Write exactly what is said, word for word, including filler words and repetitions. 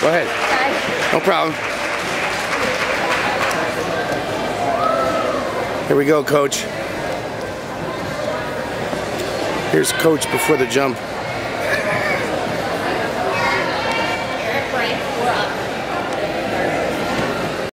Go ahead. No problem. Here we go, coach. Here's coach before the jump.